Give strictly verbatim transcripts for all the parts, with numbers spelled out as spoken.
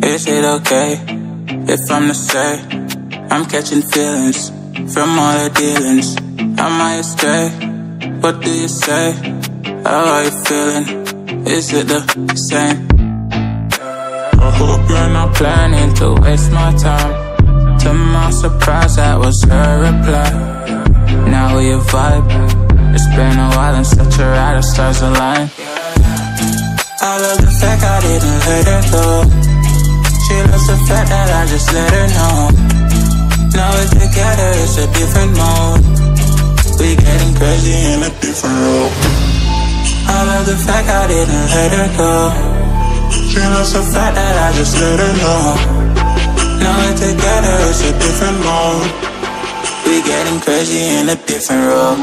Is it okay if I'm to say I'm catching feelings from all the dealings? Am I astray? What do you say? How are you feeling? Is it the same? I hope you're not planning to waste my time. To my surprise, that was her reply. Now we vibe. It's been a while and such a ride, the stars align. I love the fact I didn't let her go. She loves the fact that I just let her know. Now we're together, it's a different mode. We getting crazy in a different role. I love the fact I didn't let her go. She loves the fact that I just let her know. Now we're together, it's a different mode. We getting crazy in a different role.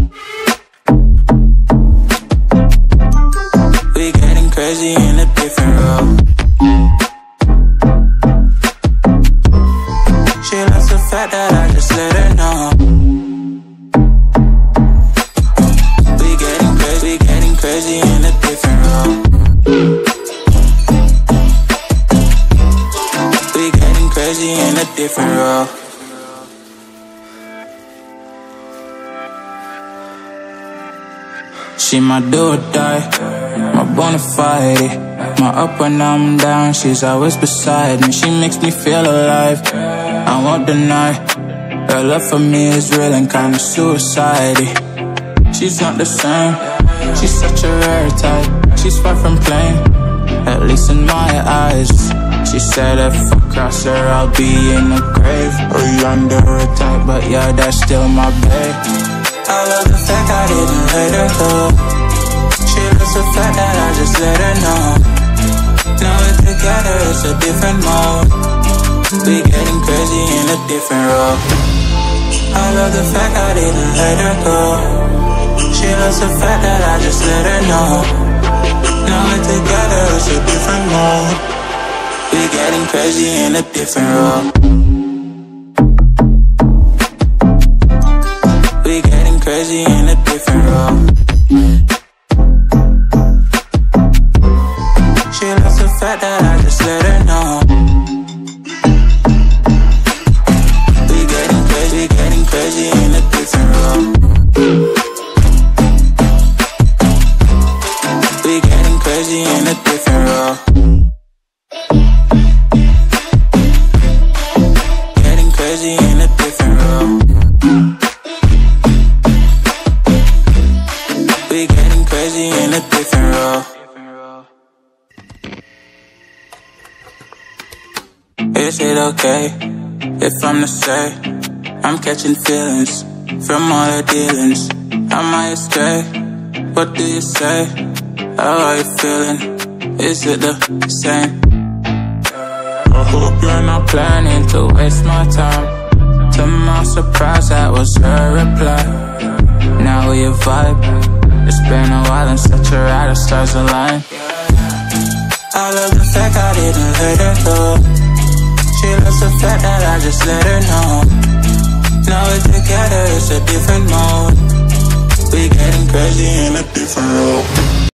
We getting crazy in a different role. She loves the fact that I just let her know. We getting crazy, we getting crazy in a different role. We getting crazy in a different role. She my do or die, my bona fide. My up when I'm down, she's always beside me. She makes me feel alive, I won't deny. Her love for me is real and kinda suicide-y. She's not the same, she's such a rare type. She's far from plain, at least in my eyes. She said if I cross her, I'll be in the grave or under a type, but yeah, that's still my babe. I love the fact I didn't let her go. She loves the fact that I just let her know. Now we're together, it's a different mode. We getting crazy in a different role. I love the fact I didn't let her go. She loves the fact that I just let her know. Now we're together, it's a different mode. We getting crazy in a different role. We getting crazy in a different role. She loves the fact that I just let her know. We getting crazy, we getting crazy in a different role. We getting crazy in a different role. Getting crazy in a different role. We getting crazy in a different role. Is it okay if I'm to say I'm catching feelings from all the dealings? Am I astray? What do you say? How are you feeling? Is it the same? I hope you're not planning to waste my time. To my surprise, that was her reply. Now we vibe. It's been a while and such a ride, the stars align. I love the fact I didn't let her go. She loves the fact that I just let her know. Now we're together, it's a different mode. We getting crazy in a different role.